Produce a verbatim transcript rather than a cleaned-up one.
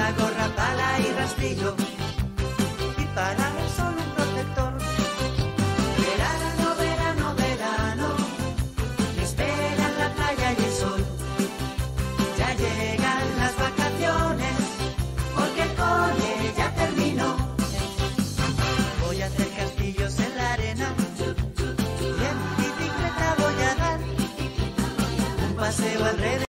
una gorra, pala y rastrillo, y para el sol un protector. Verano, verano, verano, me esperan la playa y el sol. Ya llegan las vacaciones, porque el cole ya terminó. Voy a hacer castillos en la arena, y en bicicleta voy a dar un paseo alrededor.